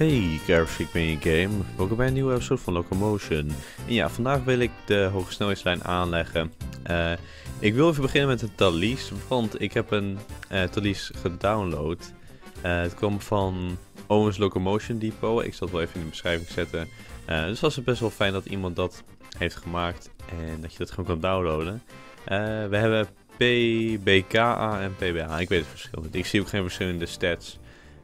Hey, Carefreak ben je game. Welkom bij een nieuwe episode van Locomotion. En ja, vandaag wil ik de hoge snelheidslijn aanleggen. Ik wil even beginnen met de Thalys, want ik heb een Thalys gedownload. Het kwam van Owens Locomotion Depot. Ik zal het wel even in de beschrijving zetten. Dus was het best wel fijn dat iemand dat heeft gemaakt en dat je dat gewoon kan downloaden. We hebben PBKA en PBA. Ik weet het verschil niet. Ik zie ook geen verschil in de stats.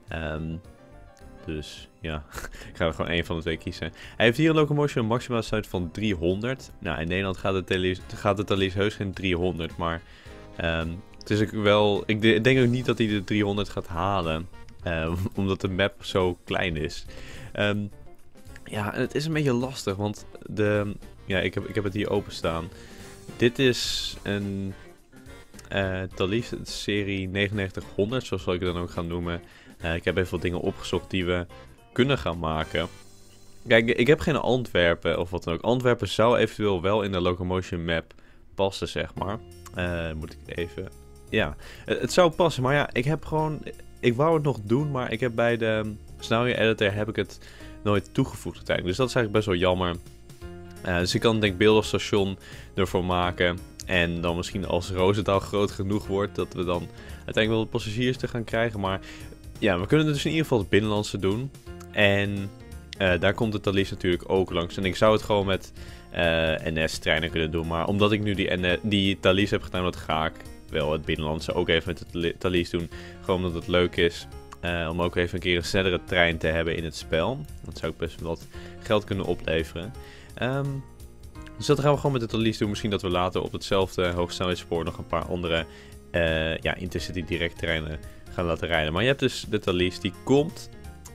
Dus ja, ik ga er gewoon één van de twee kiezen. Hij heeft hier een Locomotion een maximale snelheid van 300. Nou, in Nederland gaat de Thalys heus geen 300, maar het is ook wel... Ik denk ook niet dat hij de 300 gaat halen, omdat de map zo klein is. Ja, en het is een beetje lastig, want ik heb het hier openstaan. Dit is een Thalys serie 9900, zo zal ik het dan ook gaan noemen. Ik heb even wat dingen opgezocht die we kunnen gaan maken. Kijk, ik heb geen Antwerpen of wat dan ook. Antwerpen zou eventueel wel in de Locomotion map passen, zeg maar. Moet ik even... Ja, het zou passen, maar ja, ik wou het nog doen, maar ik heb bij de Scenario Editor heb ik het nooit toegevoegd uiteindelijk. Dus dat is eigenlijk best wel jammer. Dus ik kan denk ik beeldenstation ervoor maken. En dan misschien als Roosendaal groot genoeg wordt, dat we dan uiteindelijk wel de passagiers te gaan krijgen. Maar ja, we kunnen dus in ieder geval het binnenlandse doen. En daar komt de Thalys natuurlijk ook langs. En ik zou het gewoon met NS-treinen kunnen doen. Maar omdat ik nu die Thalys heb gedaan, ga ik wel het binnenlandse ook even met de Thalys doen. Gewoon omdat het leuk is. Om ook even een keer een snellere trein te hebben in het spel. Dat zou ook best wel wat geld kunnen opleveren. Dus dat gaan we gewoon met de Thalys doen. Misschien dat we later op hetzelfde hoogsnelheidsspoor nog een paar andere Intercity direct treinen gaan laten rijden. Maar je hebt dus de Thalys, die komt.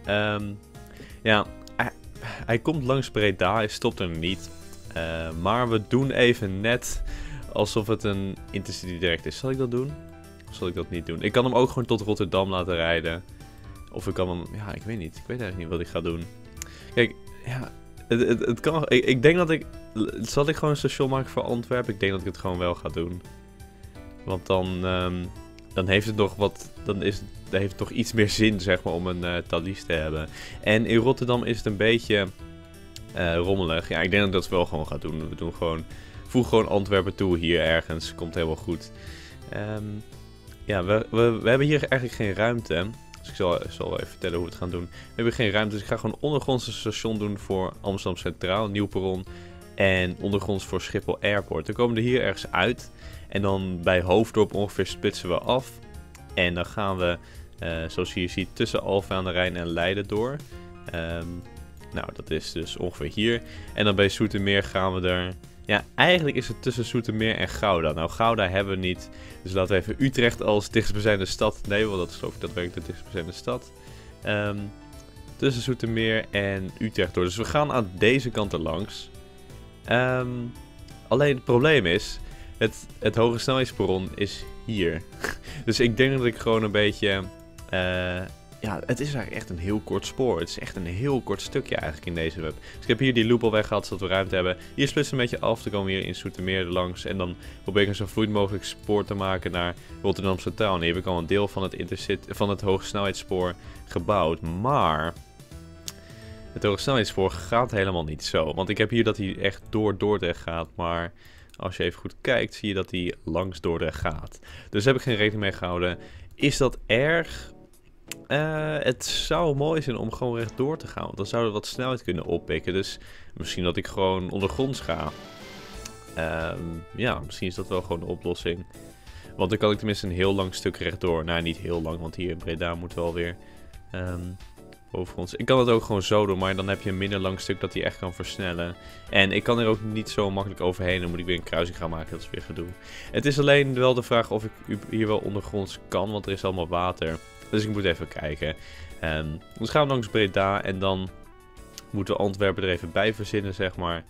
Hij komt langs Breda, hij stopt er niet. Maar we doen even net alsof het een Intercity direct is. Zal ik dat doen? Of zal ik dat niet doen? Ik kan hem ook gewoon tot Rotterdam laten rijden. Of ik kan hem... Ja, ik weet niet. Ik weet eigenlijk niet wat ik ga doen. Kijk, ja... Het kan... Ik denk dat ik... Zal ik gewoon een station maken voor Antwerpen? Ik denk dat ik het gewoon wel ga doen. Want dan heeft het nog wat... Dan heeft het toch iets meer zin, zeg maar, om een Thalys te hebben. En in Rotterdam is het een beetje rommelig. Ja, ik denk dat ik dat wel gewoon ga doen. We doen gewoon... Voeg gewoon Antwerpen toe hier ergens. Komt helemaal goed. Ja, we hebben hier eigenlijk geen ruimte. Dus ik zal even vertellen hoe we het gaan doen. We hebben geen ruimte, dus ik ga gewoon een ondergrondse station doen voor Amsterdam Centraal, Nieuwperron. En ondergronds voor Schiphol Airport. Dan komen we er hier ergens uit. En dan bij Hoofddorp ongeveer splitsen we af. En dan gaan we, zoals je hier ziet, tussen Alphen aan de Rijn en Leiden door. Nou, dat is dus ongeveer hier. En dan bij Zoetermeer gaan we er... Ja, eigenlijk is het tussen Zoetermeer en Gouda. Nou, Gouda hebben we niet. Dus laten we even Utrecht als dichtstbijzijnde stad nemen. Want dat is geloof ik daadwerkelijk de dichtstbijzijnde stad. Tussen Zoetermeer en Utrecht door. Dus we gaan aan deze kant er langs. Alleen het probleem is... Het hoge snelheidsperron is hier. Dus ik denk dat ik gewoon een beetje... ja, het is eigenlijk echt een heel kort spoor. Het is echt een heel kort stukje eigenlijk in deze web. Dus ik heb hier die loop al weggehad, zodat we ruimte hebben. Hier splitsen we een beetje af. Dan komen we hier in Zoetermeer langs. En dan probeer ik een zo vloeiend mogelijk spoor te maken naar Rotterdam Centraal. En hier heb ik al een deel van het hoge snelheidsspoor gebouwd. Maar het hoge snelheidsspoor gaat helemaal niet zo. Want ik heb hier dat hij echt door Dordrecht gaat. Maar als je even goed kijkt, zie je dat hij langs Dordrecht gaat. Dus daar heb ik geen rekening mee gehouden. Is dat erg? Het zou mooi zijn om gewoon rechtdoor te gaan. Want dan zouden we wat snelheid kunnen oppikken. Dus misschien dat ik gewoon ondergronds ga. Ja, misschien is dat wel gewoon de oplossing. Want dan kan ik tenminste een heel lang stuk rechtdoor. Nou, niet heel lang, want hier in Breda moet wel weer bovengrond. Ik kan het ook gewoon zo doen, maar dan heb je een minder lang stuk dat hij echt kan versnellen. En ik kan er ook niet zo makkelijk overheen. Dan moet ik weer een kruising gaan maken, dat is weer gedoe. Het is alleen wel de vraag of ik hier wel ondergronds kan, want er is allemaal water. Dus ik moet even kijken. Dus gaan we langs Breda en dan moeten we Antwerpen er even bij verzinnen, zeg maar.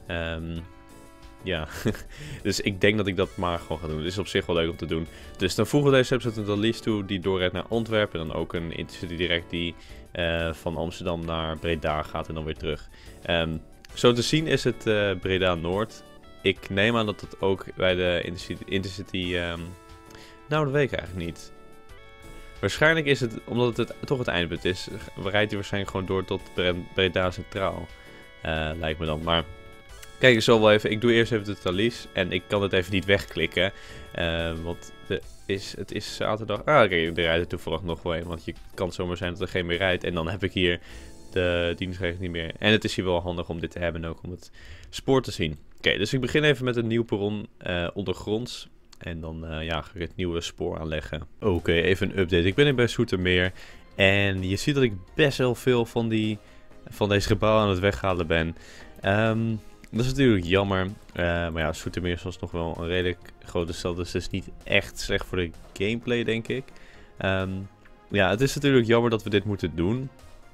Ja, dus ik denk dat ik dat maar gewoon ga doen. Het is op zich wel leuk om te doen. Dus dan voegen we deze episode een Thalys toe die doorrijdt naar Antwerpen. En dan ook een Intercity direct die van Amsterdam naar Breda gaat en dan weer terug. Zo te zien is het Breda Noord. Ik neem aan dat het ook bij de Intercity... nou, dat weet ik eigenlijk niet. Waarschijnlijk is het, omdat het toch het eindpunt is, rijdt hij waarschijnlijk gewoon door tot Breda Centraal. Lijkt me dan. Maar kijk, ik zal wel even. Ik doe eerst even de Thalys. En ik kan het even niet wegklikken. Want het is zaterdag. Ah, kijk, er rijdt er toevallig nog wel een. Want je kan zomaar zijn dat er geen meer rijdt. En dan heb ik hier de dienstregeling niet meer. En het is hier wel handig om dit te hebben. Ook om het spoor te zien. Oké, dus ik begin even met een nieuw perron ondergronds. En dan ga ik het nieuwe spoor aanleggen. Oké, even een update. Ik ben hier bij Zoetermeer. En je ziet dat ik best wel veel van deze gebouwen aan het weghalen ben. Dat is natuurlijk jammer. Maar ja, Zoetermeer is nog wel een redelijk grote stad. Dus het is niet echt slecht voor de gameplay, denk ik. Ja, het is natuurlijk jammer dat we dit moeten doen.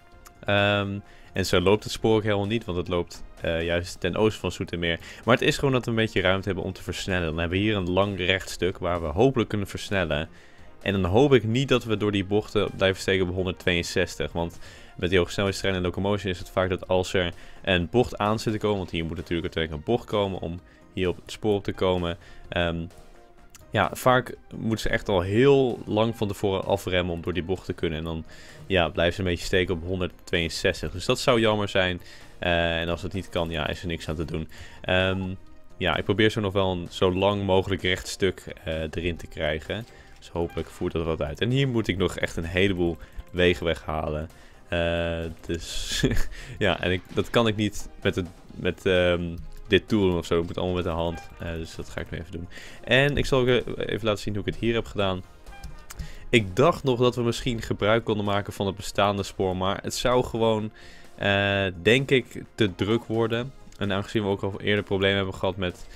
En zo loopt het spoor ook helemaal niet. Want het loopt juist ten oosten van Zoetermeer. Maar het is gewoon dat we een beetje ruimte hebben om te versnellen. Dan hebben we hier een lang rechtstuk waar we hopelijk kunnen versnellen. En dan hoop ik niet dat we door die bochten blijven steken op 162. Want met die hogesnelheidstrein en locomotion is het vaak dat als er een bocht aan zit te komen. Want hier moet natuurlijk uiteindelijk een bocht komen om hier op het spoor op te komen. Ja, vaak moeten ze echt al heel lang van tevoren afremmen om door die bocht te kunnen. En dan blijven ze een beetje steken op 162. Dus dat zou jammer zijn. En als het niet kan, is er niks aan te doen. Ik probeer zo nog wel een zo lang mogelijk rechtstuk erin te krijgen. Dus hopelijk voert dat wat uit. En hier moet ik nog echt een heleboel wegen weghalen. Dus en dat kan ik niet met dit tool doen of zo. Ik moet allemaal met de hand. Dus dat ga ik nu even doen. En ik zal ook even laten zien hoe ik het hier heb gedaan. Ik dacht nog dat we misschien gebruik konden maken van het bestaande spoor. Maar het zou gewoon, denk ik, te druk worden. En aangezien we ook al eerder problemen hebben gehad met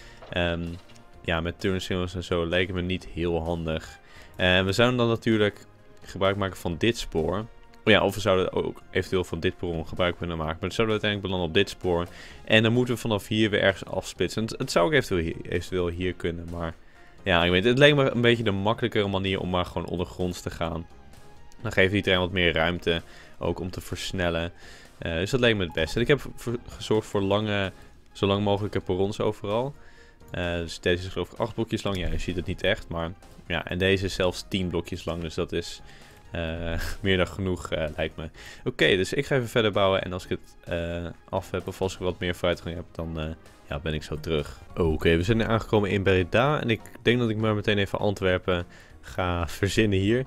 turnsignals en zo, leek het me niet heel handig. We zouden dan natuurlijk gebruik maken van dit spoor. Of we zouden ook eventueel van dit perron gebruik kunnen maken. Maar het zouden we uiteindelijk belanden op dit spoor. En dan moeten we vanaf hier weer ergens afsplitsen. Het zou ook eventueel hier kunnen. Maar ja, ik weet, het leek me een beetje de makkelijkere manier om maar gewoon ondergronds te gaan. Dan geeft iedereen wat meer ruimte. Ook om te versnellen. Dus dat leek me het beste. En ik heb gezorgd voor zo lang mogelijke perrons overal. Dus deze is geloof ik 8 blokjes lang. Ja, je ziet het niet echt. Maar ja, en deze is zelfs 10 blokjes lang. Dus dat is meer dan genoeg, lijkt me. Oké, dus ik ga even verder bouwen. En als ik het af heb, of als ik wat meer vooruitgang heb, dan ben ik zo terug. Oké, we zijn nu aangekomen in Breda. En ik denk dat ik maar meteen even Antwerpen ga verzinnen hier.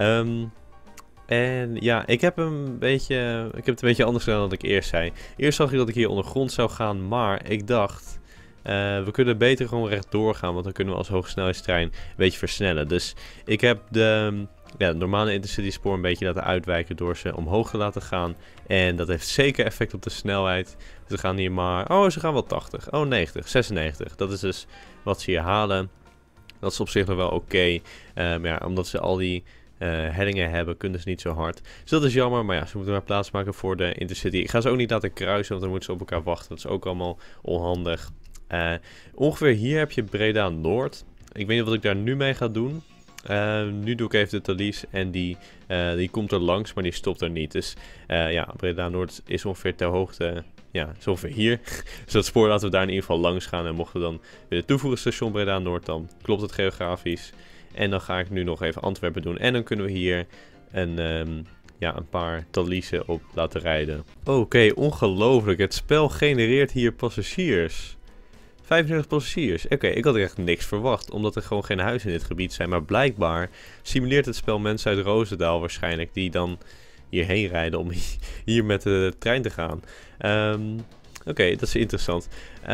En ja, ik heb het een beetje anders gedaan dan ik eerst zei. Eerst zag ik dat ik hier ondergrond zou gaan, maar ik dacht, we kunnen beter gewoon rechtdoor gaan, want dan kunnen we als hogesnelheidstrein een beetje versnellen. Dus ik heb de normale intercity spoor een beetje laten uitwijken door ze omhoog te laten gaan. En dat heeft zeker effect op de snelheid. Ze gaan hier maar, ze gaan wel 80, 90, 96. Dat is dus wat ze hier halen. Dat is op zich nog wel oké. Maar ja, omdat ze al die hellingen hebben, kunnen ze niet zo hard. Dus dat is jammer, maar ja, ze moeten maar plaats maken voor de intercity. Ik ga ze ook niet laten kruisen, want dan moeten ze op elkaar wachten. Dat is ook allemaal onhandig. Ongeveer hier heb je Breda Noord. Ik weet niet wat ik daar nu mee ga doen. Nu doe ik even de Thalys en die komt er langs, maar die stopt er niet. Dus Breda Noord is ongeveer ter hoogte, is ongeveer hier. Dus dat spoor laten we daar in ieder geval langs gaan. En mochten we dan weer het toevoegen station Breda Noord, dan klopt het geografisch. En dan ga ik nu nog even Antwerpen doen. En dan kunnen we hier een paar Thalysen op laten rijden. Oké, ongelooflijk. Het spel genereert hier passagiers. 35 passagiers. Oké, ik had echt niks verwacht, omdat er gewoon geen huizen in dit gebied zijn. Maar blijkbaar simuleert het spel mensen uit Roosendaal waarschijnlijk, die dan hierheen rijden om hier met de trein te gaan. Oké, dat is interessant.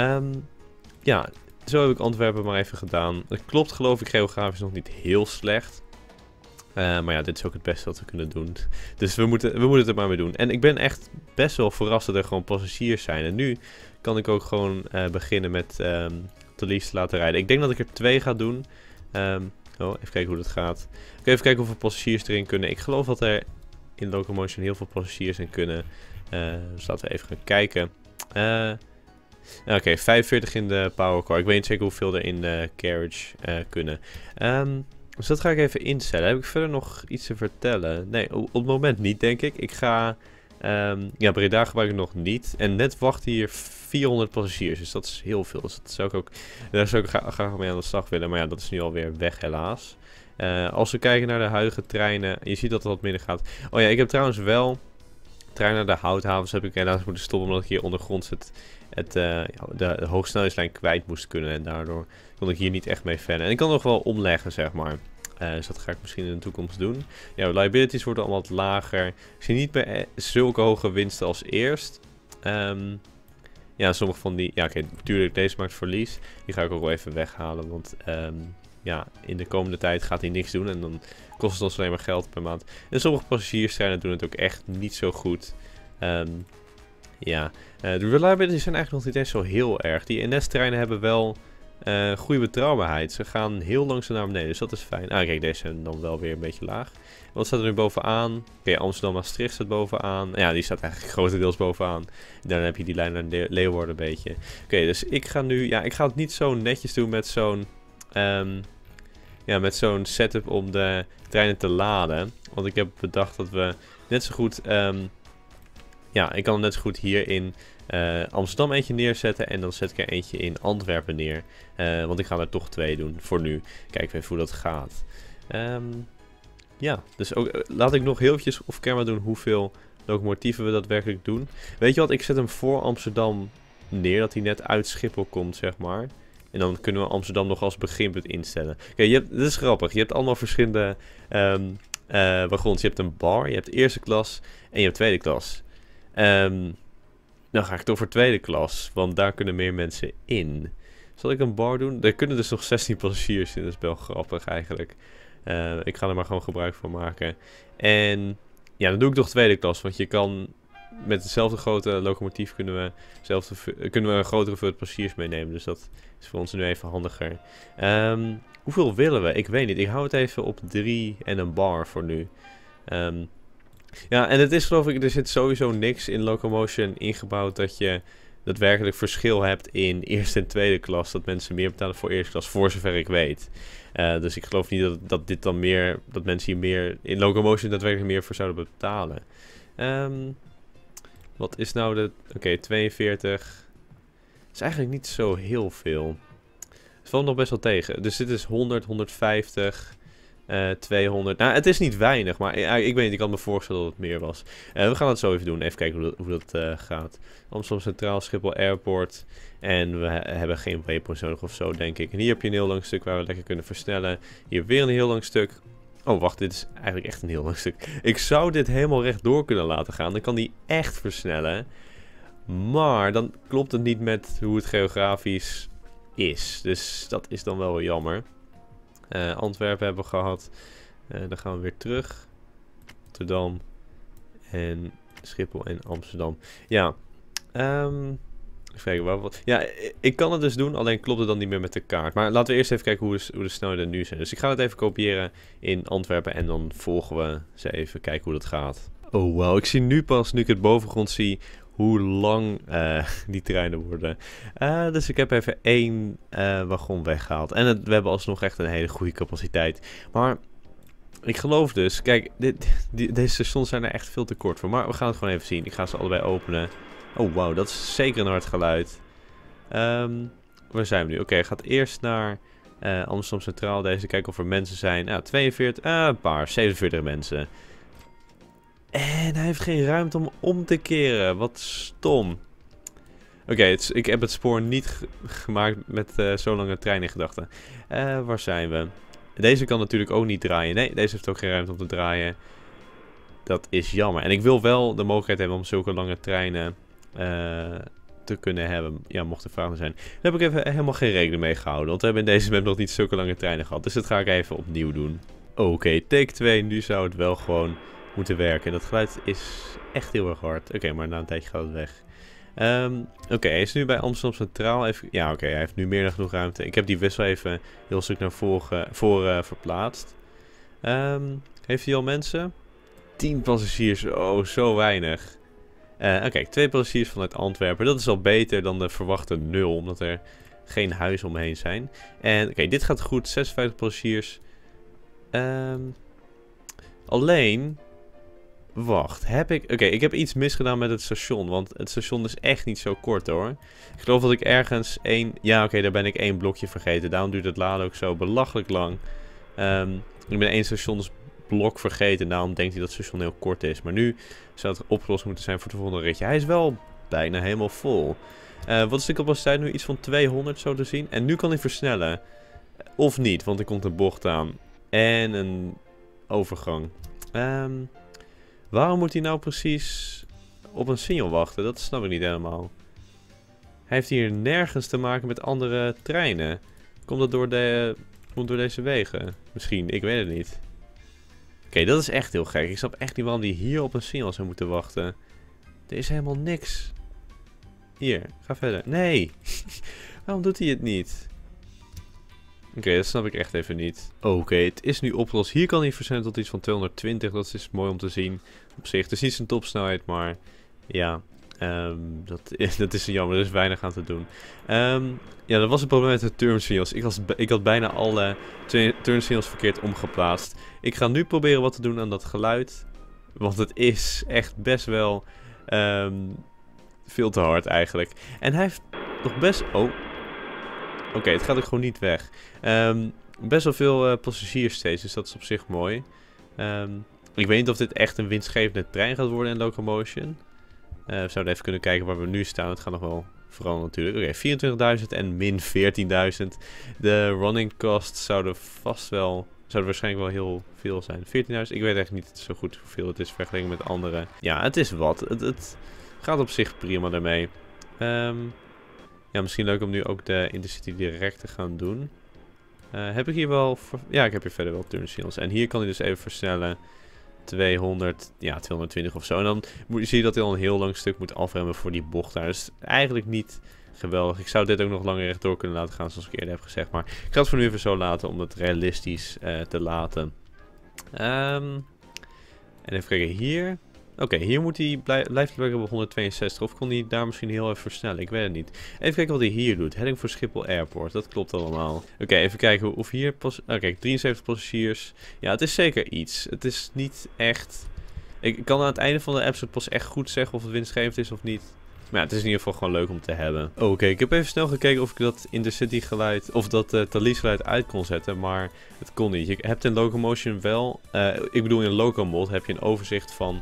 Zo heb ik Antwerpen maar even gedaan. Het klopt geloof ik geografisch nog niet heel slecht. Maar ja, dit is ook het beste wat we kunnen doen. Dus we moeten het er maar mee doen. En ik ben echt best wel verrast dat er gewoon passagiers zijn. En nu kan ik ook gewoon beginnen met Thalys te laten rijden. Ik denk dat ik er 2 ga doen. Even kijken hoe dat gaat. Even kijken hoeveel passagiers erin kunnen. Ik geloof dat er in Locomotion heel veel passagiers in kunnen. Dus laten we even gaan kijken. Oké, 45 in de powercar. Ik weet niet zeker hoeveel er in de carriage kunnen. Dus dat ga ik even instellen. Heb ik verder nog iets te vertellen? Nee, op het moment niet, denk ik. Ik ga... Breda gebruik ik nog niet. En net wachten hier 400 passagiers. Dus dat is heel veel. Dus daar zou ik ook graag mee aan de slag willen. Maar ja, dat is nu alweer weg helaas. Als we kijken naar de huidige treinen, je ziet dat het wat minder gaat. Oh ja, ik heb trouwens wel treinen naar de houthavens heb ik helaas moeten stoppen omdat ik hier ondergronds de hoogsnelheidslijn kwijt moest kunnen. En daardoor kon ik hier niet echt mee verder. En ik kan nog wel omleggen, zeg maar. Dus dat ga ik misschien in de toekomst doen. Ja, liabilities worden allemaal wat lager. Ik zie niet meer zulke hoge winsten als eerst. Ja, sommige van die... Ja, oké, natuurlijk, deze maakt verlies. Die ga ik ook wel even weghalen, want... ja, in de komende tijd gaat hij niks doen en dan kost het ons alleen maar geld per maand. En sommige passagierstreinen doen het ook echt niet zo goed. Ja, de reliability zijn eigenlijk nog niet eens zo heel erg. Die NS-treinen hebben wel goede betrouwbaarheid. Ze gaan heel langzaam naar beneden, dus dat is fijn. Ah, kijk, deze zijn dan wel weer een beetje laag. Wat staat er nu bovenaan? Oké, Amsterdam-Maastricht staat bovenaan. Ja, die staat eigenlijk grotendeels bovenaan. Dan heb je die lijn naar Leeuwarden een beetje. Oké, dus ik ga nu... Ja, ik ga het niet zo netjes doen met zo'n... ja, met zo'n setup om de treinen te laden. Want ik heb bedacht dat we net zo goed... ja, ik kan net zo goed hier in Amsterdam eentje neerzetten. En dan zet ik er eentje in Antwerpen neer. Want ik ga er toch 2 doen voor nu. Kijken even hoe dat gaat. Ja, dus ook, laat ik nog heel eventjes off camera doen hoeveel locomotieven we daadwerkelijk doen. Weet je wat, ik zet hem voor Amsterdam neer. Dat hij net uit Schiphol komt, zeg maar. En dan kunnen we Amsterdam nog als beginpunt instellen. Kijk, dit is grappig. Je hebt allemaal verschillende wagons. Je hebt een bar, je hebt eerste klas en je hebt tweede klas. Dan ga ik toch voor tweede klas, want daar kunnen meer mensen in. Zal ik een bar doen? Er kunnen dus nog 16 passagiers in, dat is wel grappig eigenlijk. Ik ga er maar gewoon gebruik van maken. En ja, dan doe ik toch tweede klas, want je kan... Met dezelfde grote locomotief kunnen we een grotere hoeveelheid passagiers meenemen. Dus dat is voor ons nu even handiger. Hoeveel willen we? Ik weet niet. Ik hou het even op 3 en een bar voor nu. Ja, en het is geloof ik, er zit sowieso niks in Locomotion ingebouwd dat je daadwerkelijk verschil hebt in eerste en tweede klas. Dat mensen meer betalen voor eerste klas, voor zover ik weet. Dus ik geloof niet dat dit dan meer, dat mensen hier meer in Locomotion daadwerkelijk meer voor zouden betalen. Wat is nou de... Oké, 42. Dat is eigenlijk niet zo heel veel. Het valt nog best wel tegen. Dus dit is 100, 150, 200. Nou, het is niet weinig, maar ik weet niet. Ik had me voorgesteld dat het meer was. We gaan het zo even doen. Even kijken hoe dat gaat. Amsterdam Centraal, Schiphol Airport. En we hebben geen waypoints nodig of zo, denk ik. En hier heb je een heel lang stuk waar we lekker kunnen versnellen. Hier weer een heel lang stuk. Oh, wacht, dit is eigenlijk echt een heel lang stuk. Ik zou dit helemaal rechtdoor kunnen laten gaan. Dan kan die echt versnellen. Maar dan klopt het niet met hoe het geografisch is. Dus dat is dan wel jammer. Antwerpen hebben we gehad. Dan gaan we weer terug. Rotterdam. En Schiphol en Amsterdam. Ja. Even kijken, wat. Ja, ik kan het dus doen, alleen klopt het dan niet meer met de kaart. Maar laten we eerst even kijken hoe de snelheden nu zijn. Dus ik ga het even kopiëren in Antwerpen en dan volgen we ze even, kijken hoe dat gaat. Oh wow, ik zie nu pas, nu ik het bovengrond zie, hoe lang die treinen worden. Dus ik heb even 1 wagon weggehaald. En we hebben alsnog echt een hele goede capaciteit. Maar ik geloof dus, kijk, deze stations zijn er echt veel te kort voor. Maar we gaan het gewoon even zien. Ik ga ze allebei openen. Oh, wauw, dat is zeker een hard geluid. Waar zijn we nu? Oké, gaat eerst naar Amsterdam Centraal. Deze, kijken of er mensen zijn. 42, een paar, 47 mensen. En hij heeft geen ruimte om te keren. Wat stom. Oké, ik heb het spoor niet gemaakt met zo'n lange trein in gedachten. Waar zijn we? Deze kan natuurlijk ook niet draaien. Nee, deze heeft ook geen ruimte om te draaien. Dat is jammer. En ik wil wel de mogelijkheid hebben om zulke lange treinen te kunnen hebben. Ja, mocht er vragen zijn. Daar heb ik even helemaal geen rekening mee gehouden. Want we hebben in deze map nog niet zulke lange treinen gehad. Dus dat ga ik even opnieuw doen. Oké, take 2. Nu zou het wel gewoon moeten werken. Dat geluid is echt heel erg hard. Oké, maar na een tijdje gaat het weg. Oké, hij is nu bij Amsterdam Centraal. Ja, oké, hij heeft nu meer dan genoeg ruimte. Ik heb die wissel even heel stuk naar voren verplaatst. Heeft hij al mensen? 10 passagiers. Oh, zo weinig. Oké, 2 passagiers vanuit Antwerpen. Dat is al beter dan de verwachte 0, omdat er geen huizen omheen zijn. En oké, dit gaat goed. 56 passagiers. Alleen... Wacht, Oké, ik heb iets misgedaan met het station, want het station is echt niet zo kort hoor. Ik geloof dat ik ergens daar ben ik 1 blokje vergeten. Daarom duurt het laden ook zo belachelijk lang. Ik ben één stationsblok vergeten. Daarom denkt hij dat het station heel kort is. Maar nu zou het opgelost moeten zijn voor het volgende ritje. Hij is wel bijna helemaal vol. Wat is de capaciteit nu? Iets van 200 zo te zien. En nu kan hij versnellen. Of niet, want er komt een bocht aan. En een overgang. Waarom moet hij nou precies op een signaal wachten? Dat snap ik niet helemaal. Hij heeft hier nergens te maken met andere treinen. Komt dat door deze wegen? Misschien, ik weet het niet. Oké, dat is echt heel gek. Ik snap echt niet waarom hij hier op een signaal zou moeten wachten. Er is helemaal niks. Hier, ga verder. Nee! Waarom doet hij het niet? Oké, dat snap ik echt even niet. Oké, het is nu opgelost. Hier kan hij versnellen tot iets van 220. Dat is mooi om te zien. Op zich, het is niet zijn topsnelheid, maar ja, dat is jammer. Er is weinig aan te doen. Ja, dat was het probleem met de turnsignals. Ik had bijna alle turnsignals verkeerd omgeplaatst. Ik ga nu proberen wat te doen aan dat geluid. Want het is echt best wel veel te hard eigenlijk. En hij heeft nog best... Oh. Oké, het gaat ook gewoon niet weg. Best wel veel passagiers steeds, dus dat is op zich mooi. Ik weet niet of dit echt een winstgevende trein gaat worden in Locomotion. We zouden even kunnen kijken waar we nu staan. Het gaat nog wel veranderen natuurlijk. Oké, 24.000 en min 14.000. De running costs zouden waarschijnlijk wel heel veel zijn. 14.000, ik weet echt niet zo goed hoeveel het is vergeleken met andere. Ja, het is wat. Het gaat op zich prima daarmee. Ja, misschien leuk om nu ook de Intercity direct te gaan doen. Heb ik hier wel... Ja, ik heb hier verder wel turnsignals. En hier kan hij dus even versnellen. 200, ja, 220 of zo. En dan zie je dat hij al een heel lang stuk moet afremmen voor die bocht daar. Dus eigenlijk niet geweldig. Ik zou dit ook nog langer rechtdoor kunnen laten gaan, zoals ik eerder heb gezegd. Maar ik ga het voor nu even zo laten, om het realistisch te laten. En even kijken hier. Oké, hier moet hij blijft hij op 162. Of kon hij daar misschien heel even versnellen? Ik weet het niet. Even kijken wat hij hier doet. Heading voor Schiphol Airport. Dat klopt allemaal. Oké, even kijken of hier... Kijk, 73 passagiers. Ja, het is zeker iets. Het is niet echt... Ik kan aan het einde van de episode pas echt goed zeggen of het winstgevend is of niet. Maar ja, het is in ieder geval gewoon leuk om te hebben. Oké, ik heb even snel gekeken of ik dat Intercity geluid... Of dat Thalys geluid uit kon zetten. Maar het kon niet. Je hebt in Locomotion wel... ik bedoel in Locomod heb je een overzicht van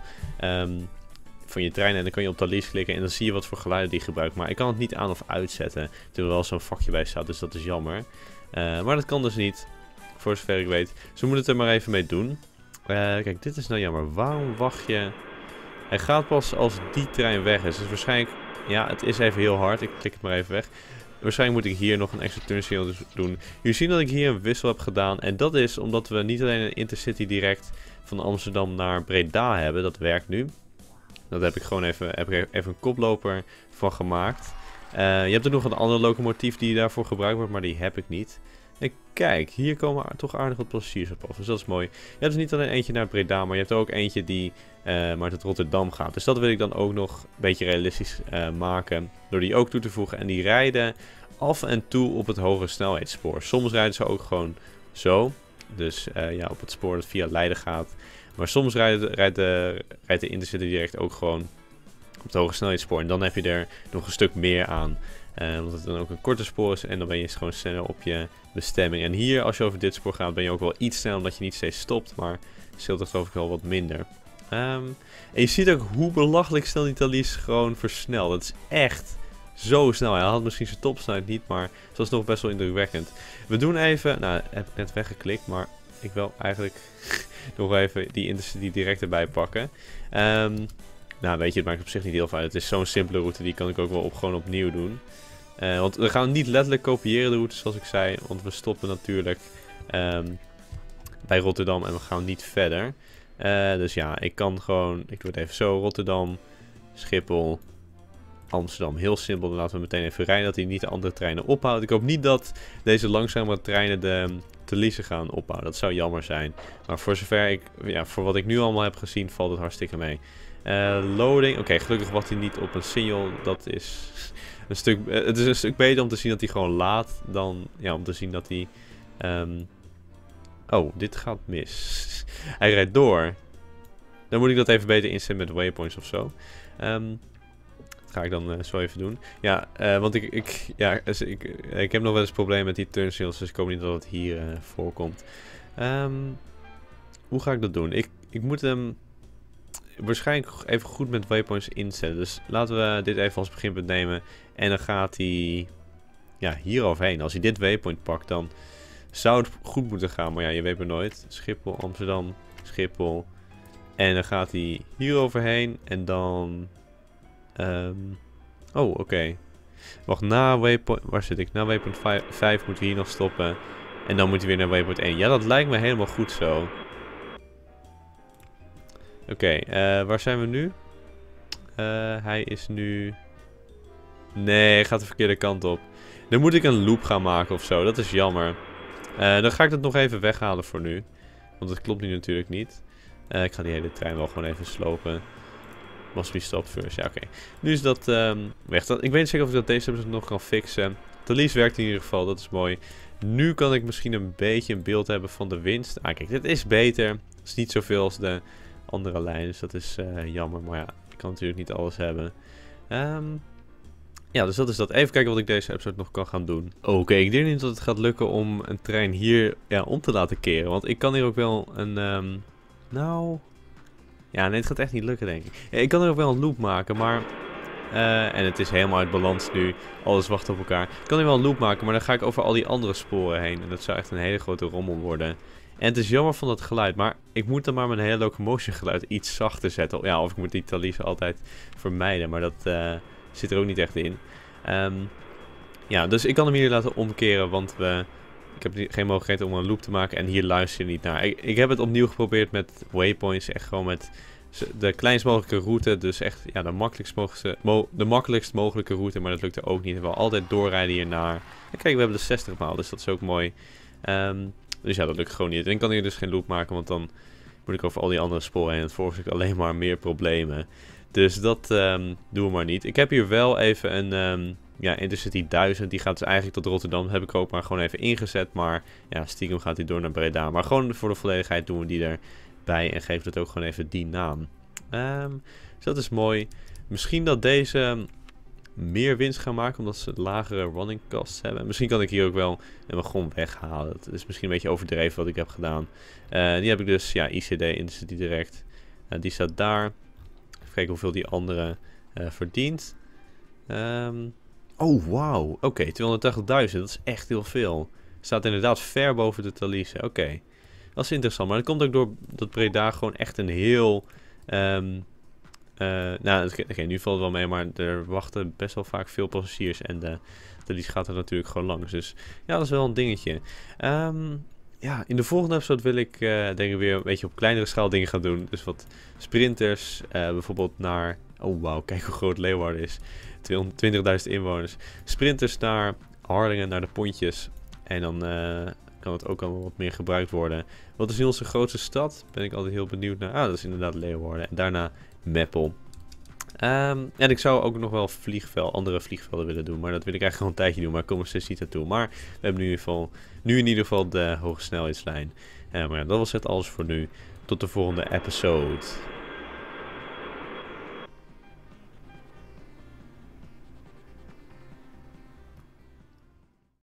je trein. En dan kan je op Thalys klikken en dan zie je wat voor geluiden die gebruikt. Maar ik kan het niet aan of uitzetten. Terwijl er wel zo'n vakje bij staat, dus dat is jammer. Maar dat kan dus niet. Voor zover ik weet. Dus we moeten het er maar even mee doen. Kijk, dit is nou jammer. Waarom wacht je... Hij gaat pas als die trein weg is. Dus waarschijnlijk... Ja, het is even heel hard. Ik klik het maar even weg. Waarschijnlijk moet ik hier nog een extra turnsignal doen. Jullie zien dat ik hier een wissel heb gedaan. En dat is omdat we niet alleen een Intercity direct van Amsterdam naar Breda hebben. Dat werkt nu. Dat heb ik gewoon even een koploper van gemaakt. Je hebt er nog een andere locomotief die daarvoor gebruikt wordt, maar die heb ik niet. En kijk, hier komen toch aardig wat passagiers op af. Dus dat is mooi. Je hebt dus niet alleen eentje naar Breda, maar je hebt er ook eentje die maar tot Rotterdam gaat. Dus dat wil ik dan ook nog een beetje realistisch maken. Door die ook toe te voegen. En die rijden af en toe op het hoge snelheidsspoor. Soms rijden ze ook gewoon zo. Dus ja, op het spoor dat via Leiden gaat. Maar soms rijdt de Intercity direct ook gewoon op het hoge snelheidsspoor. En dan heb je er nog een stuk meer aan. Omdat het dan ook een korte spoor is. En dan ben je gewoon sneller op je bestemming. En hier, als je over dit spoor gaat, ben je ook wel iets sneller. Omdat je niet steeds stopt. Maar scheelt er geloof ik wel wat minder. En je ziet ook hoe belachelijk snel die Thalys gewoon versnelt. Het is echt zo snel. Hij had misschien zijn topsnelheid niet. Maar het was nog best wel indrukwekkend. We doen even... Nou, heb ik net weggeklikt. Maar ik wil eigenlijk nog even die Intercity direct erbij pakken. Nou, weet je, het maakt op zich niet heel veel uit. Het is zo'n simpele route, die kan ik ook wel gewoon opnieuw doen. Want we gaan niet letterlijk kopiëren de route, zoals ik zei. Want we stoppen natuurlijk bij Rotterdam en we gaan niet verder. Dus ja, ik kan gewoon... Ik doe het even zo. Rotterdam, Schiphol, Amsterdam. Heel simpel. Dan laten we meteen even rijden, dat hij niet de andere treinen ophoudt. Ik hoop niet dat deze langzamere treinen de Thalys gaan ophouden. Dat zou jammer zijn. Maar voor zover voor wat ik nu allemaal heb gezien, valt het hartstikke mee. Loading. Oké, gelukkig wacht hij niet op een signal. Dat is een stuk... het is een stuk beter om te zien dat hij gewoon laat dan... Ja, om te zien dat hij... Oh, dit gaat mis. Hij rijdt door. Dan moet ik dat even beter inzetten met waypoints of zo. Dat ga ik dan zo even doen. Ja, want ik heb nog wel eens problemen met die turnsignals. Dus ik hoop niet dat het hier voorkomt. hoe ga ik dat doen? Ik moet hem waarschijnlijk even goed met waypoints instellen. Dus laten we dit even als beginpunt nemen. En dan gaat hij ja, hier overheen. Als hij dit waypoint pakt, dan zou het goed moeten gaan. Maar ja, je weet maar nooit. Schiphol, Amsterdam, Schiphol. En dan gaat hij hier overheen. En dan... oh, oké. Wacht, na waypoint... Waar zit ik? Na waypoint 5 moeten we hier nog stoppen. En dan moet hij weer naar waypoint 1. Ja, dat lijkt me helemaal goed zo. Oké, waar zijn we nu? Hij is nu... Nee, hij gaat de verkeerde kant op. Dan moet ik een loop gaan maken of zo. Dat is jammer. Dan ga ik dat nog even weghalen voor nu. Want dat klopt nu natuurlijk niet. Ik ga die hele trein wel gewoon even slopen. Must be stopped first. Ja, oké. Nu is dat weg. Ik weet niet zeker of ik dat deze episode nog kan fixen. Thalys werkt in ieder geval. Dat is mooi. Nu kan ik misschien een beetje een beeld hebben van de winst. Ah, kijk, dit is beter. Het is niet zoveel als de andere lijn. Dus dat is jammer. Maar ja, ik kan natuurlijk niet alles hebben. Ja, dus dat is dat. Even kijken wat ik deze episode nog kan gaan doen. Oké, ik denk niet dat het gaat lukken om een trein hier om te laten keren. Want ik kan hier ook wel een... nou... Ja, nee, het gaat echt niet lukken, denk ik. Ja, ik kan er ook wel een loop maken, maar... en het is helemaal uit balans nu. Alles wacht op elkaar. Ik kan hier wel een loop maken, maar dan ga ik over al die andere sporen heen. En dat zou echt een hele grote rommel worden. En het is jammer van dat geluid, maar ik moet dan maar mijn hele locomotion geluid iets zachter zetten. Ja, of ik moet die Thalys altijd vermijden, maar dat zit er ook niet echt in. Ja, dus ik kan hem hier laten omkeren, want ik heb geen mogelijkheid om een loop te maken en hier luister je niet naar. Ik heb het opnieuw geprobeerd met waypoints, echt gewoon met de kleinst mogelijke route. Dus echt ja, de makkelijkst mogelijke route, maar dat lukte ook niet. We willen altijd doorrijden hiernaar. En kijk, we hebben de 60 maal, dus dat is ook mooi. Dus ja, dat lukt gewoon niet. En ik kan hier dus geen loop maken, want dan moet ik over al die andere sporen heen. Het veroorzaakt alleen maar meer problemen. Dus dat doen we maar niet. Ik heb hier wel even een... ja, Intercity 1000, die gaat dus eigenlijk tot Rotterdam. Dat heb ik ook maar gewoon even ingezet. Maar ja, stiekem gaat hij door naar Breda. Maar gewoon voor de volledigheid doen we die erbij. En geven het ook gewoon even die naam. Dus dat is mooi. Misschien dat deze meer winst gaan maken. Omdat ze lagere running costs hebben. Misschien kan ik hier ook wel hem gewoon weghalen. Dat is misschien een beetje overdreven wat ik heb gedaan. Die heb ik dus, ja, ICD, Intercity Direct. Die staat daar. Even kijken hoeveel die andere verdient. Oh, wauw. Oké, 280.000. Dat is echt heel veel. Staat inderdaad ver boven de Thalys. Oké. Dat is interessant. Maar dat komt ook door dat Breda gewoon echt een heel... nou, oké, nu valt het wel mee. Maar er wachten best wel vaak veel passagiers. En de Thalys gaat er natuurlijk gewoon langs. Dus ja, dat is wel een dingetje. Ja, in de volgende episode wil ik denk ik weer een beetje op kleinere schaal dingen gaan doen. Dus wat sprinters. Bijvoorbeeld naar... Oh, wauw. Kijk hoe groot Leeuwarden is. 220.000 inwoners. Sprinters naar Harlingen, naar de Pontjes. En dan kan het ook allemaal wat meer gebruikt worden. Wat is nu onze grootste stad? Ben ik altijd heel benieuwd naar. Ah, dat is inderdaad Leeuwarden. En daarna Meppel. En ik zou ook nog wel andere vliegvelden willen doen. Maar dat wil ik eigenlijk gewoon een tijdje doen. Maar ik kom er steeds niet naartoe. Maar we hebben nu in ieder geval de hoge snelheidslijn. Maar ja, dat was het alles voor nu. Tot de volgende episode.